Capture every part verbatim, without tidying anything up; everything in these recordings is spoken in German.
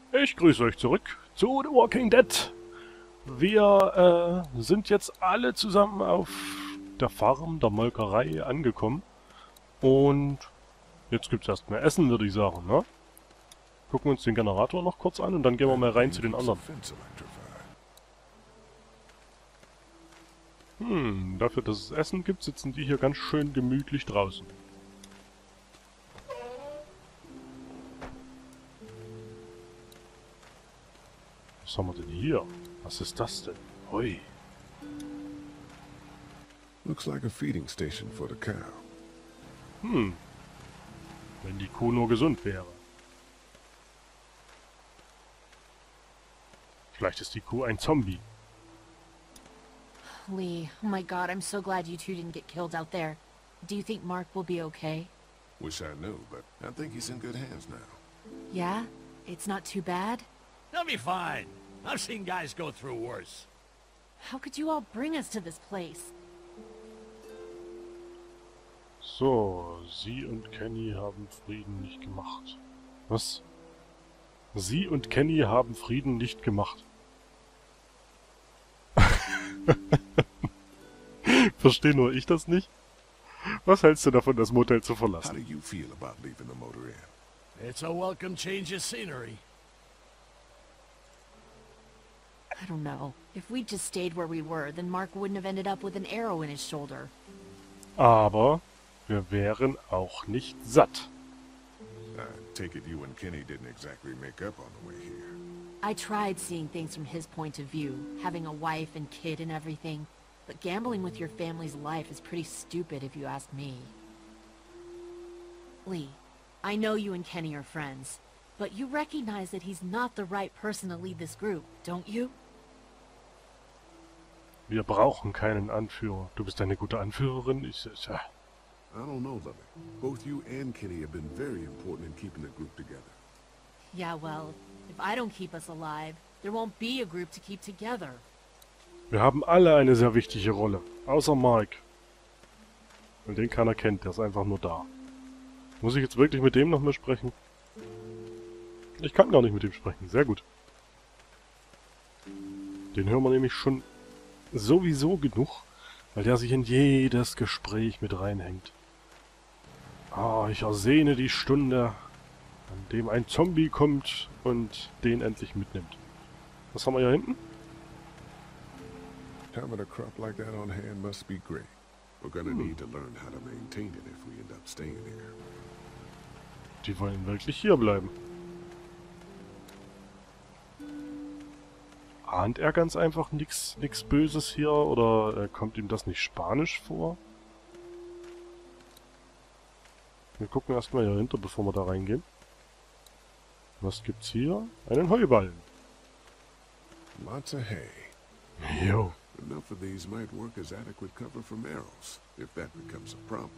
Ich grüße euch zurück zu The Walking Dead. Wir äh, sind jetzt alle zusammen auf der Farm, der Molkerei angekommen. Und jetzt gibt es erstmal Essen, würde ich sagen, ne? Gucken wir uns den Generator noch kurz an und dann gehen wir mal rein zu den anderen. Hm, dafür, dass es Essen gibt, sitzen die hier ganz schön gemütlich draußen. Was haben wir denn hier? Was ist das denn? Hui. Looks like a feeding station for the cow. Hm. Wenn die Kuh nur gesund wäre. Vielleicht ist die Kuh ein Zombie. Lee, oh my god, I'm so glad you two didn't get killed out there. Do you think Mark will be okay? Wish I knew, but I think he's in good hands now. Yeah? It's not too bad? They'll be fine. I've seen guys go through worse. How could you all bring us to this place? So, sie und Kenny haben Frieden nicht gemacht. Was? Sie und Kenny haben Frieden nicht gemacht. Verstehe nur ich das nicht? Was hältst du davon, das Motel zu How verlassen? do you feel about leaving the motor inn? It's a welcome change of scenery. I don't know. If we'd just stayed where we were, then Mark wouldn't have ended up with an arrow in his shoulder. Aber wir wären auch nicht satt. I take it you and Kenny didn't exactly make up on the way here. I tried seeing things from his point of view, having a wife and kid and everything. But gambling with your family's life is pretty stupid if you ask me. Lee, I know you and Kenny are friends, but you recognize that he's not the right person to lead this group, don't you? Wir brauchen keinen Anführer. Du bist eine gute Anführerin. Ich, ich, äh. I don't know, Lily. Both you and Kenny have been very important in keeping the group together. Yeah, well, if I don't keep us alive, there won't be a group to keep together. Wir haben alle eine sehr wichtige Rolle. Außer Mark. Und den keiner kennt. Der ist einfach nur da. Muss ich jetzt wirklich mit dem noch mal sprechen? Ich kann gar nicht mit dem sprechen. Sehr gut. Den hören wir nämlich schon sowieso genug, weil der sich in jedes Gespräch mit reinhängt. Ah, ich ersehne die Stunde, an dem ein Zombie kommt und den endlich mitnimmt. Was haben wir hier hinten? Having a crop like that on hand must be great. We're gonna need to learn how to maintain it if we end up staying here. Die wollen wirklich hier bleiben. Ahnt er ganz einfach nichts nix Böses hier oder äh, kommt ihm das nicht Spanisch vor? Wir gucken erstmal hier hinter, bevor wir da reingehen. Was gibt's hier? Einen Heuballen. Lots of hay. Jo. Enough of these might work as adequate cover from arrows, if that becomes a problem.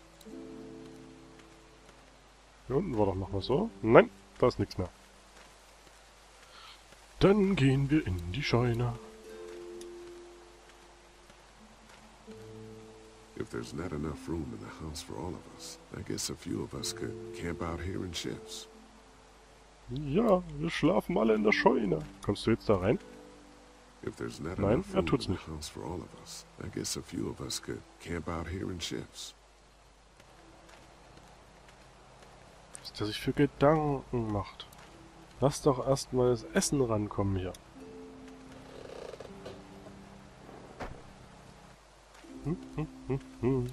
Hier unten war doch noch was, so? Nein, da ist nichts mehr. Dann gehen wir in die Scheune. If there's not enough room in the house for all of us, I guess a few of us could camp out here in shifts. Ja, wir schlafen alle in der Scheune. Kommst du jetzt da rein? If there's not Nein, enough er room tut's in nicht. the house for all of us, I guess a few of us could camp out here in shifts. Was der sich für Gedanken macht. Lass doch erstmal das Essen rankommen hier. Hm, hm, hm, hm.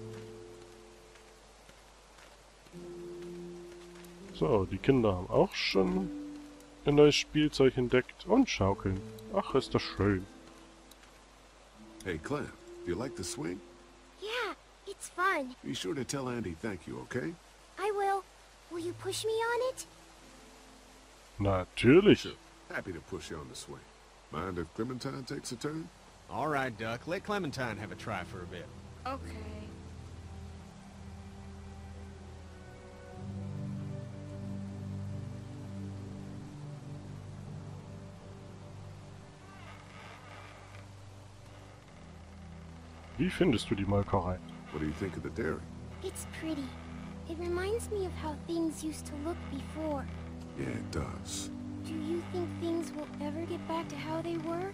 So, die Kinder haben auch schon ein neues Spielzeug entdeckt und schaukeln. Ach, ist das schön. Hey, Clem, do you like the swing? Yeah, it's fun. Be sure to tell Andy thank you, okay? I will. Will you push me on it? Natürlich. Happy to push you on the swing. Mind if Clementine takes a turn? All right, Duck. Let Clementine have a try for a bit. Okay. Wie findest du die Molkerei? What do you think of the dairy? It's pretty. It reminds me of how things used to look before. Yeah, it does. Do Do you think things will ever get back to how they were?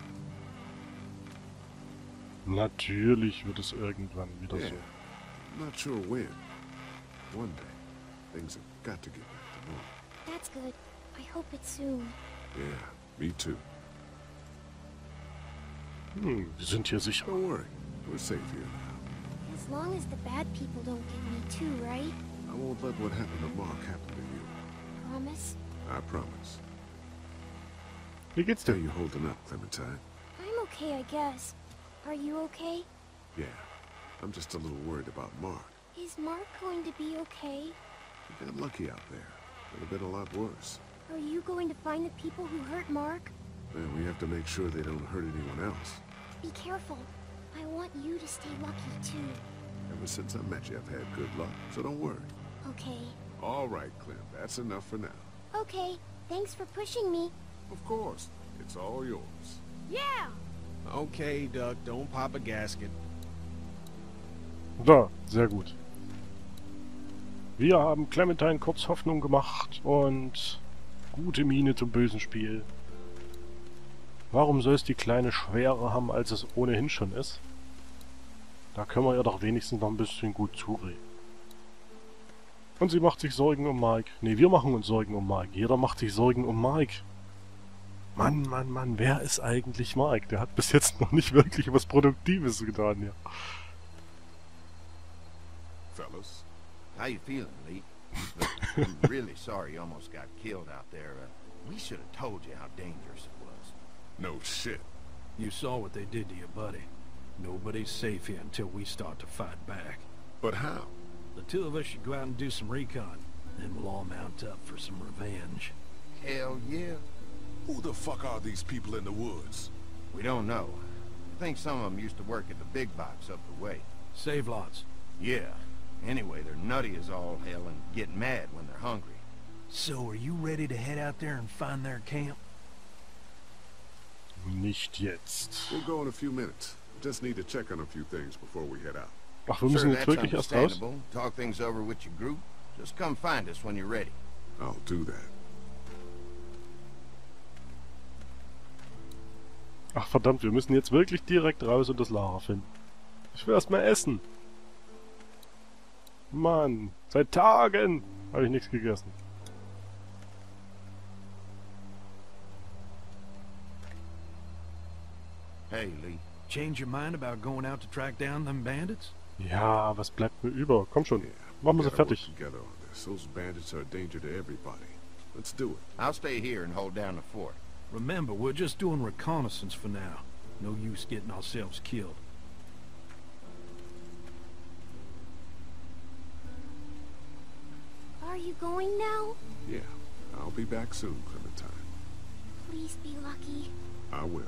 Natürlich wird es irgendwann wieder Yeah. so. I'm not sure when. One day, things have got to get back to normal. That's good. I hope it's soon. Yeah, me too. Hm, wir sind hier sicher. Don't worry, we're safe here now. As long as the bad people don't get me too, right? I won't let what happened to Mark happen to you. Promise? I promise. Wie geht's How dir? you holding up, Clementine? I'm okay, I guess. Are you okay? Yeah, I'm just a little worried about Mark. Is Mark going to be okay? You got lucky out there. Could have been a lot worse. Are you going to find the people who hurt Mark? And we have to make sure they don't hurt anyone else. Be careful. I want you to stay lucky, too. Ever since I met you, I've had good luck, so don't worry. Okay. All right, Clem, that's enough for now. Okay. Thanks for pushing me. Of course, it's all yours. Yeah! Okay, Duck, don't pop a gasket. Da, sehr gut. Wir haben Clementine kurz Hoffnung gemacht und gute Miene zum bösen Spiel. Warum soll es die Kleine schwerer haben, als es ohnehin schon ist? Da können wir ihr doch wenigstens noch ein bisschen gut zureden. Und sie macht sich Sorgen um Mike. Ne, wir machen uns Sorgen um Mike. Jeder macht sich Sorgen um Mike. Mann, Mann, Mann, wer ist eigentlich Mike? Der hat bis jetzt noch nicht wirklich was Produktives getan hier. Fellas, How you feeling, Lee? Look, I'm really sorry you almost got killed out there. Uh, we should have told you how dangerous it was. no shit. You saw what they did to your buddy. Nobody's safe here until we start to fight back. But how? The two of us should go out and do some recon. Then we'll all mount up for some revenge. Hell yeah. Who the fuck are these people in the woods? We don't know. I think some of them used to work at the big box up the way. Save lots. Yeah. Anyway, they're nutty as all hell and get mad when they're hungry. So are you ready to head out there and find their camp? Nicht jetzt. We'll go in a few minutes. Just need to check on a few things before we head out. Ach, wir Sure, müssen jetzt that's wirklich erst raus? understandable. Talk things over with your group. Just come find us when you're ready. I'll do that. Ach verdammt, wir müssen jetzt wirklich direkt raus und das Lager finden. Ich will erst mal essen. Mann, seit Tagen habe ich nichts gegessen. Hey, Lee. Change your mind about going out to track down them bandits? Ja, was bleibt mir über? Komm schon, Yeah, machen wir we sie gotta fertig. work together on this. Those bandits are a danger to everybody. Let's do it. I'll stay here and hold down the fort. Remember, we're just doing reconnaissance for now. No use getting ourselves killed. Are you going now? Yeah, I'll be back soon, Clementine. Please be lucky. I will.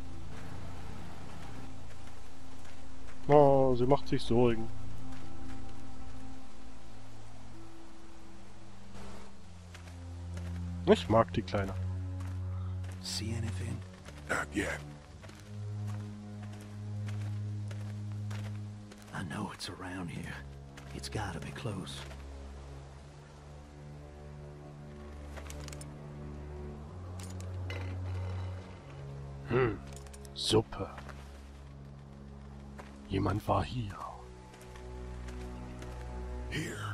Oh, sie macht sich Sorgen. Ich mag die Kleine. See anything? Not yet. I know it's around here. It's gotta be close. Hm, Suppe. Jemand war hier. Here.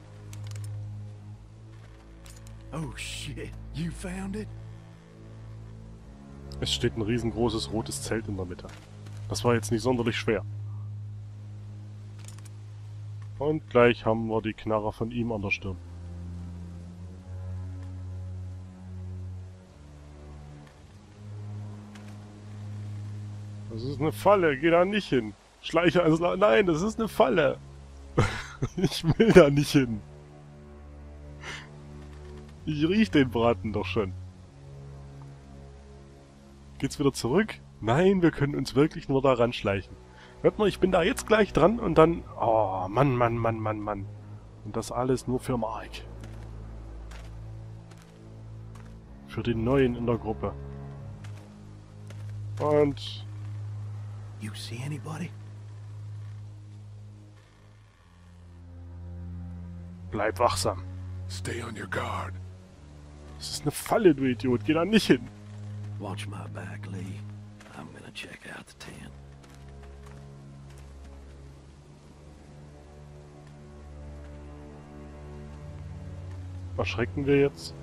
Oh shit, you found it? Es steht ein riesengroßes rotes Zelt in der Mitte. Das war jetzt nicht sonderlich schwer. Und gleich haben wir die Knarre von ihm an der Stirn. Das ist eine Falle, geh da nicht hin. Schleiche ans La- Nein, das ist eine Falle. Ich will da nicht hin. Ich riech den Braten doch schon. Geht's wieder zurück? Nein, wir können uns wirklich nur da ranschleichen. Hört mal, ich bin da jetzt gleich dran und dann... Oh, Mann, Mann, Mann, Mann, Mann. Und das alles nur für Mark. Für den Neuen in der Gruppe. Und... You see anybody? Bleib wachsam. Stay on your guard. Das ist eine Falle, du Idiot. Geh da nicht hin. Watch my back, Lee. I'm gonna check out the tent. Erschrecken wir jetzt?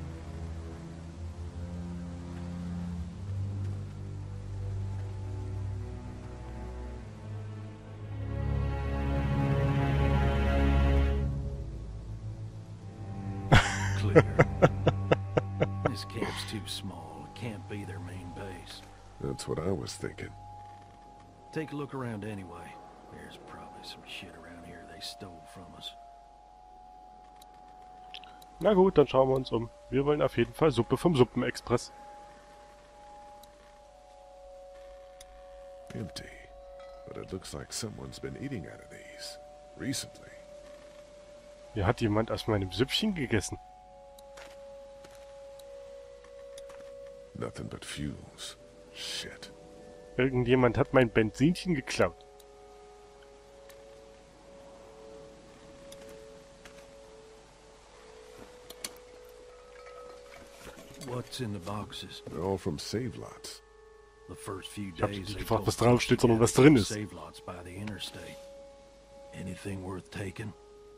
Clear. This camp's too small. It can't be their main base. That's what I was thinking. Take a look around anyway. There's probably some shit around here they stole from us. Na gut, dann schauen wir uns um. Wir wollen auf jeden Fall Suppe vom Suppenexpress. Empty. But it looks like someone's been eating out of these. Recently. Hier hat jemand aus meinem Süppchen gegessen. Nothing but fuels. Shit. Irgendjemand hat mein Benzinchen geklaut. What's in the boxes? They're all from save lots. The first few Ich hab dich days nicht they gefragt, told was draufsteht, us sondern to was drin get ist. save lots by the interstate. Anything worth taking?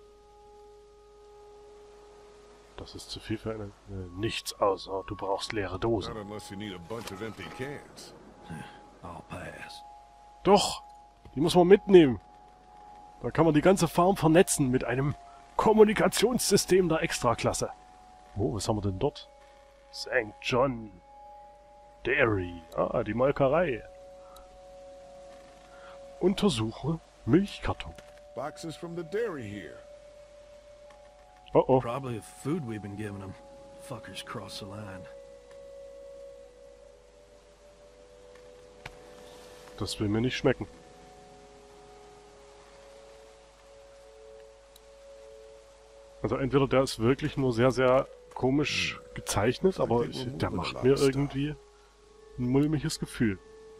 Das ist zu viel für eine... Äh, nichts außer, du brauchst leere Dosen. Not unless you need a bunch of empty cans. I'll pass. Doch! Die muss man mitnehmen. Da kann man die ganze Farm vernetzen mit einem Kommunikationssystem der Extraklasse. Oh, was haben wir denn dort? Sankt John Dairy. Ah, die Molkerei. Untersuche Milchkarton. Boxes from the dairy here. Oh oh. Probably the food we've been giving them. Fuckers cross the line. Das will mir nicht schmecken. Also entweder der ist wirklich nur sehr, sehr komisch gezeichnet, aber der macht mir irgendwie ein mulmiges Gefühl.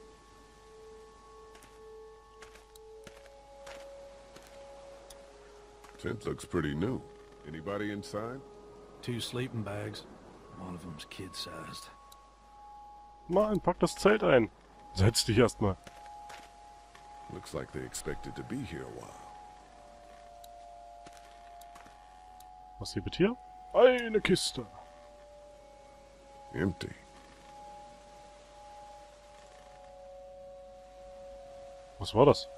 Tent looks pretty new. Anybody inside? Two sleeping bags. One of them's kid-sized. Mann, pack das Zelt ein. Setz dich erstmal. Looks like they expected to be here a while. Was gibt hier? Eine Kiste. Empty. Was war das?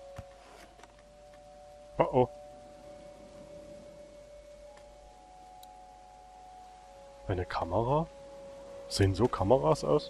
Oh oh. Eine Kamera? Sehen so Kameras aus?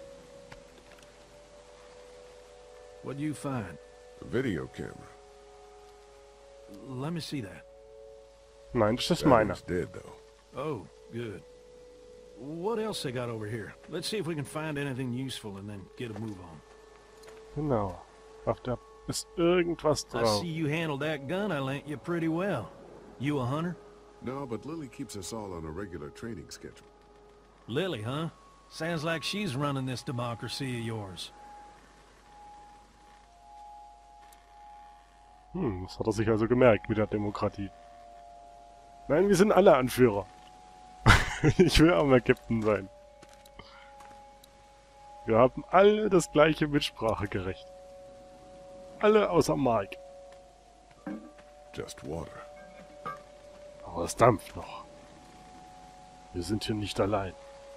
What'd you find? A video camera. Let me see that. Nein, das ist That meine. one's dead though. Oh, good. What else they got over here? Let's see if we can find anything useful and then get a move on. Genau. Auf der ist irgendwas I drauf. see you handled that gun I lent you pretty well. You a hunter? No, but Lily keeps us all on a regular training schedule. Lily, huh? Sounds like she's running this democracy of yours. Hm, das hat er sich also gemerkt mit der Demokratie. Nein, wir sind alle Anführer. Ich will auch mal Captain sein. Wir haben alle das gleiche Mitspracherecht. Alle außer Mike. Just water. Aber es dampft noch. Wir sind hier nicht allein.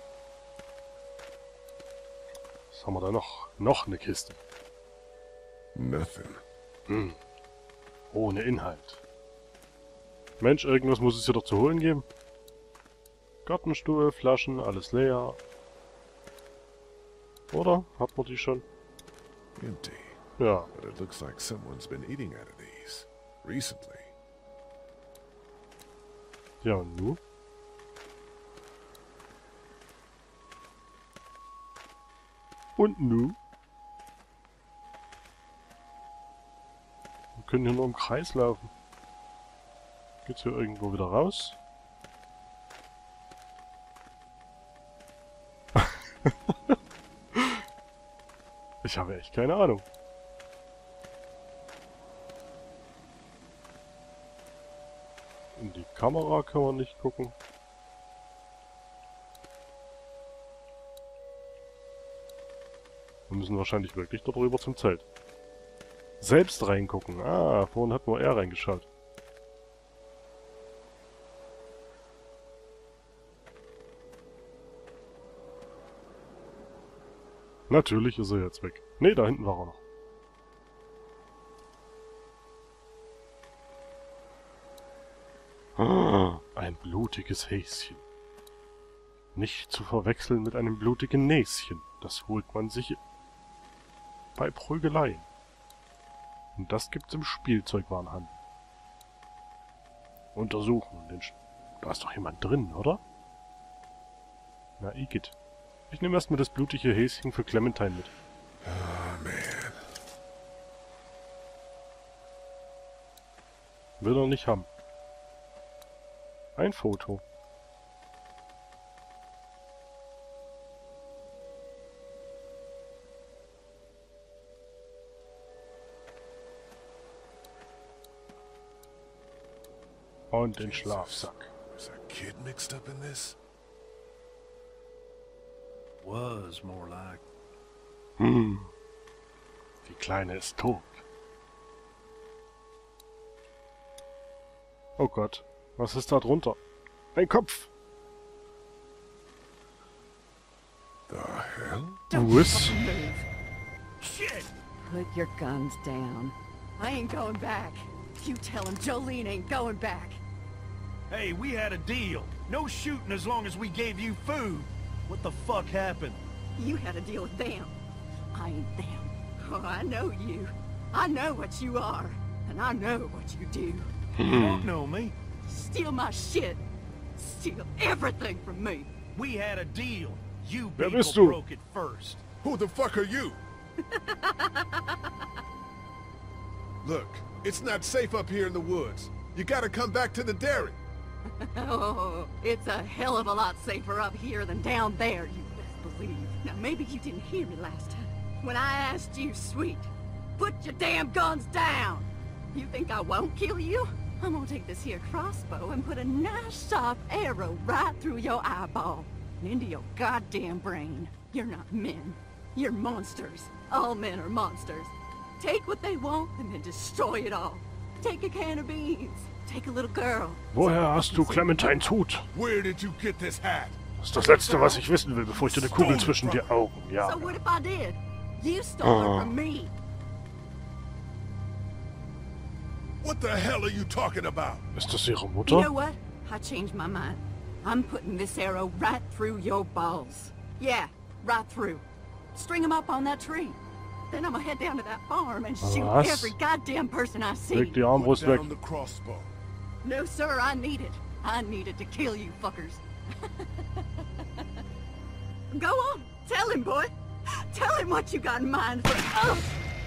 Was haben wir da noch? Noch eine Kiste. Nothing. Hm. Ohne Inhalt. Mensch, irgendwas muss es hier doch zu holen geben. Gartenstuhl, Flaschen, alles leer. Oder? Hat man die schon? Empty. Ja. But it looks like someone's been eating out of these. Recently. Ja, und nu? Und nu? Wir können hier nur im Kreis laufen. Geht's hier irgendwo wieder raus? Ich habe echt keine Ahnung. In die Kamera kann man nicht gucken. Wir müssen wahrscheinlich wirklich dort rüber zum Zelt. Selbst reingucken. Ah, vorhin hat nur er reingeschaut. Natürlich ist er jetzt weg. Ne, da hinten war er noch. Ah, ein blutiges Häschen. Nicht zu verwechseln mit einem blutigen Näschen. Das holt man sich bei Prügeleien. Und das gibt's im Spielzeugwarenhandel. Untersuchen. Den Sch da ist doch jemand drin, oder? Na, Igitt. Ich nehme erstmal das blutige Häschen für Clementine mit. Oh, man. Will er nicht haben. Ein Foto. Und den Schlafsack. Is a kid mixed up in this? Was more like. Hm. Die Kleine ist tot. Oh Gott. Was ist da drunter? Ein Kopf. The hell? Was? Shit! Put your guns down. I ain't going back. You tell him Jolene ain't going back. Hey, we had a deal. No shooting as long as we gave you food. What the fuck happened? You had a deal with them. I ain't them. Oh, I know you. I know what you are. And I know what you do. You don't know me. Steal my shit. Steal everything from me. We had a deal. You Wer people bist du? broke it first. Who the fuck are you? Look, it's not safe up here in the woods. You gotta come back to the dairy. Oh, it's a hell of a lot safer up here than down there, you best believe. Now, maybe you didn't hear me last time. When I asked you, sweet, put your damn guns down. You think I won't kill you? I'm gonna take this here crossbow and put a nice sharp arrow right through your eyeball and into your goddamn brain. You're not men. You're monsters. All men are monsters. Take what they want and then destroy it all. Take a can of beans. Take a little girl. Woher hast du Clementines Hut? Where did you get this hat? Das ist das Letzte, was ich wissen will, bevor ich dir eine Kugel zwischen die Augen So jage. what if I did? You stole Oh. it from me. What the hell are you talking about? Ist das ihre You Mutter? know what? I changed my mind. I'm putting this arrow right through your balls. Yeah, right through. String them up on that tree. Then I'm gonna head down to that farm and shoot Was? every goddamn person I see. Leg die Put Armbrust weg. down the crossbow. No, sir, I need it. I needed to kill you fuckers. Go on, tell him, boy. Tell him what you got in mind for... Oh!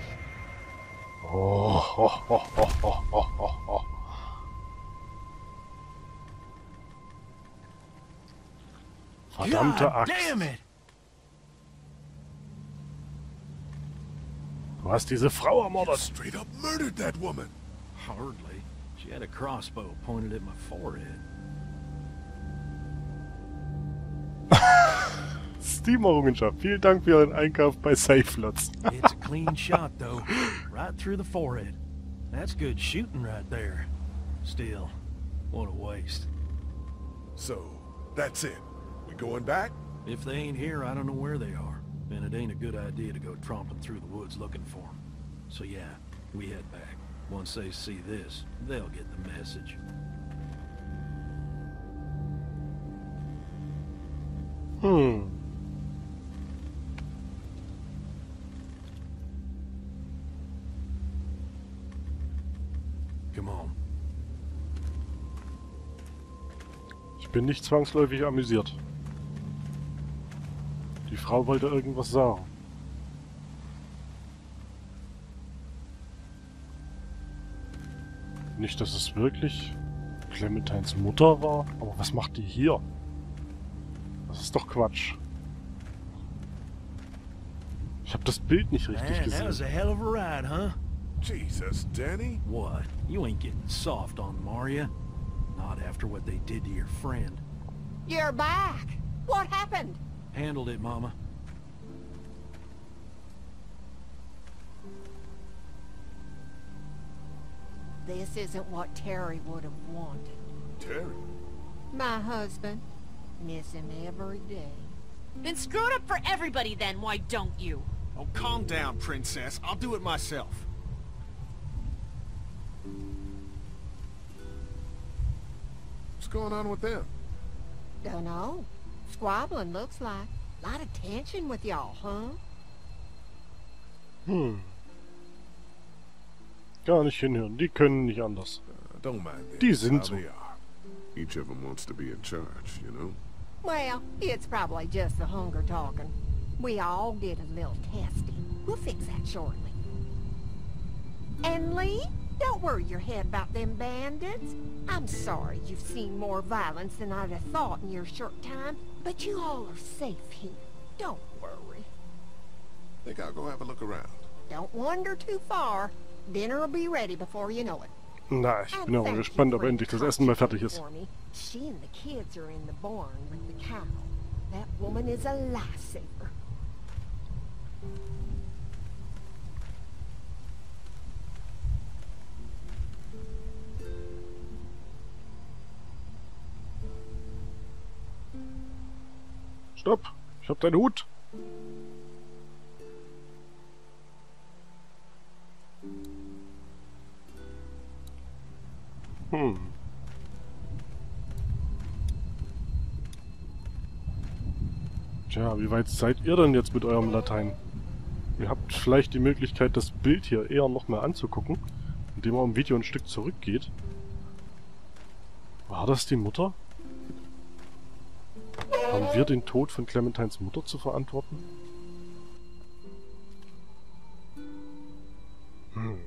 Oh, oh, oh, oh, oh, oh, oh, oh. Verdammte God Axt. damn it! Du hast diese Frau ermordet. Straight up murdered that woman. Hardly. She had a crossbow pointed at my forehead. Steam-Errungenschaft. Vielen Dank für Ihren Einkauf bei SafeLots. It's a clean shot, though. Right through the forehead. That's good shooting right there. Still, what a waste. So, that's it. We going back? If they ain't here, I don't know where they are. And it ain't a good idea to go tromping through the woods looking for them. So yeah, we head back. Once they see this, they'll get the message. Hm. Come on. Ich bin nicht zwangsläufig amüsiert. Die Frau wollte irgendwas sagen. Nicht, dass es wirklich Clementines Mutter war, aber was macht die hier? Das ist doch Quatsch. Ich habe das Bild nicht richtig Man, that was a gesehen. hell of a ride, huh? Jesus, Danny. What? You ain't getting soft on them, are ya? Not after what they did to your friend. You're back! What happened? Handled it, Mama. this isn't what Terry would have wanted. Terry? My husband. Miss him every day. Then screw it up for everybody then, why don't you? Oh, calm down, princess. I'll do it myself. What's going on with them? Dunno. Squabbling looks like. Lot of tension with y'all, huh? Hm. Gar nicht hinhören. Die können nicht anders. Uh, don't mind them. Die It's sind how so. they are. Each of them wants to be in charge, you know? Well, it's probably just the hunger talking. We all get a little testy. We'll fix that shortly. And Lee, don't worry your head about them bandits. I'm sorry you've seen more violence than I'd have thought in your short time, but you all are safe here. Don't worry. Think I'll go have a look around. Don't wander too far. Dinner'll be ready before you know it. Na, ich And bin auch thank you gespannt, ob for endlich das Essen mal fertig ist. for me. She and the kids are in the barn with the cow. That woman is a lifesaver. Stopp! Ich hab deinen Hut! Hm. Tja, wie weit seid ihr denn jetzt mit eurem Latein? Ihr habt vielleicht die Möglichkeit, das Bild hier eher noch mal anzugucken, indem man im Video ein Stück zurückgeht. War das die Mutter? Haben wir den Tod von Clementines Mutter zu verantworten? Hm.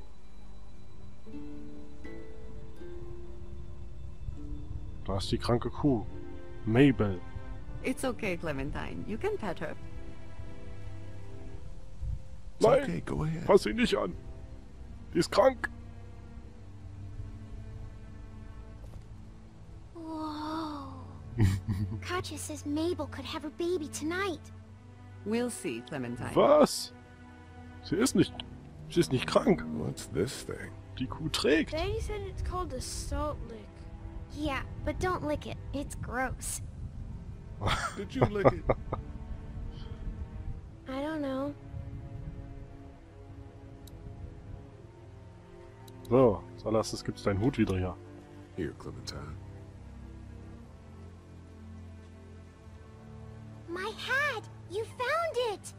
Da ist die kranke Kuh. Mabel. It's okay, Clementine. You can pet her. It's Nein! okay, go ahead. Fass sie nicht an! Die ist krank! Whoa. Katja says Mabel could have her baby tonight. We'll see, Clementine. Was? Sie ist nicht... Sie ist nicht krank. What's this thing? Die Kuh trägt. Daddy said it's called a salt lick. Yeah, but don't lick it. It's gross. Did you lick it? I don't know. So, als allererstes gibt's deinen Hut wieder her. Here, Clementine. My hat! You found it!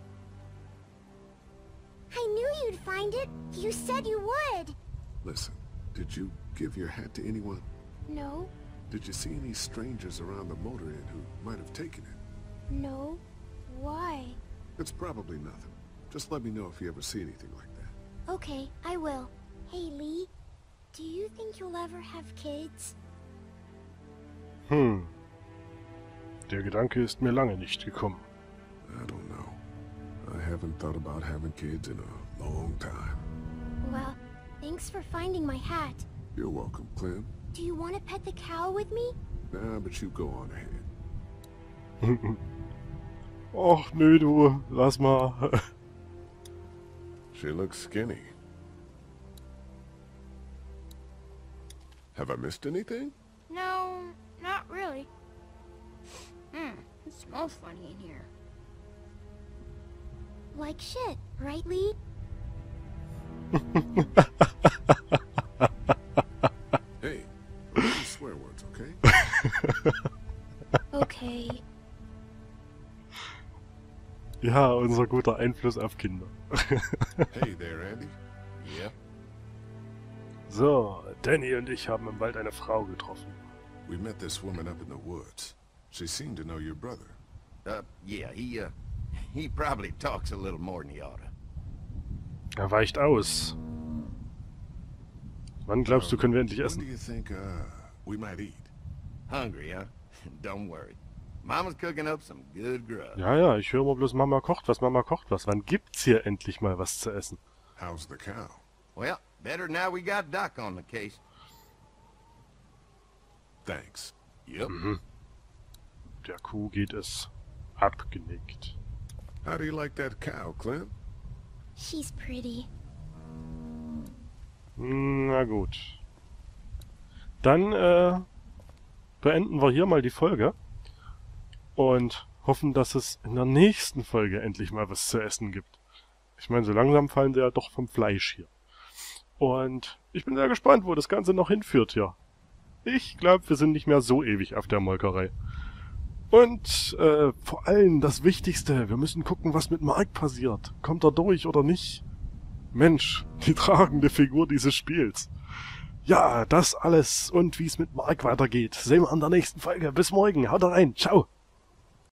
I knew you'd find it. You said you would. Listen, did you give your hat to anyone? No, Did you see any strangers around the motor inn who might have taken it? no. Why? It's probably nothing. Just let me know if you ever see anything like that. Okay, I will. Hey, Lee. Do you think you'll ever have kids? Hm. Der Gedanke ist mir lange nicht gekommen. I don't know. I haven't thought about having kids in a long time. Well, thanks for finding my hat. You're welcome, Clem. Do you want to pet the cow with me? Nah, but you go on ahead. Och, nö, du. Lass mal. She looks skinny. Have I missed anything? No, not really. Hmm, it smells funny in here. Like shit, right, Lee? Hey, no swear words, okay? Okay. Ja, unser guter Einfluss auf Kinder. Hey there, Andy. Yep. So, Danny und ich haben im Wald eine Frau getroffen. We met this woman up in the woods. She seemed to know your brother. Uh, yeah, he, uh, he probably talks a little more than he oughta. Er weicht aus. Wann glaubst du, können wir endlich When essen? do you think, uh, we might eat? Hungry, huh? Don't worry. Mama's cooking up some good grub. Ja, ja, ich höre immer bloß, Mama kocht was, Mama kocht was. Wann gibt's hier endlich mal was zu essen? How's the cow? Well, better now we got Doc on the case. Thanks. Yep. Mhm. Der Kuh geht es abgenickt. How do you like that cow, Clem? She's pretty. Na gut. dann äh, beenden wir hier mal die Folge und hoffen, dass es in der nächsten Folge endlich mal was zu essen gibt. Ich meine, so langsam fallen sie ja doch vom Fleisch hier. Und ich bin sehr gespannt, wo das Ganze noch hinführt hier. Ich glaube, wir sind nicht mehr so ewig auf der Molkerei. Und äh, vor allem das Wichtigste, wir müssen gucken, was mit Mark passiert. Kommt er durch oder nicht? Mensch, die tragende Figur dieses Spiels. Ja, das alles und wie es mit Mark weitergeht, sehen wir in der nächsten Folge. Bis morgen, haut rein, ciao!